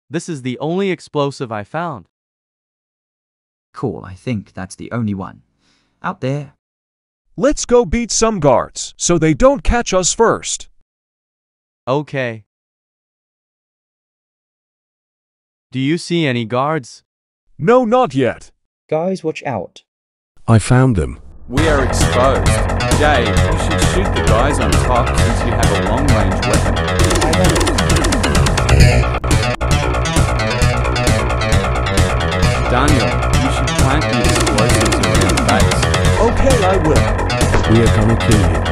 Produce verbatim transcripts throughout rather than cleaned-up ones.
This is the only explosive I found. Cool, I think that's the only one. Out there. Let's go beat some guards, so they don't catch us first. Okay. Do you see any guards? No, not yet. Guys, watch out. I found them. We are exposed. Jay, you should shoot the guys on top since you have a long-range weapon. Daniel, you should plant the explosives around the base. Okay, I will. We are gonna kill you.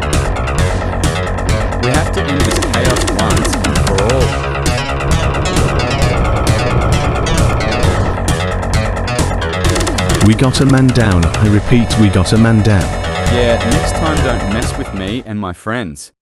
We have to end this chaos once and for all. We got a man down. I repeat, we got a man down. Yeah, next time don't mess with me and my friends.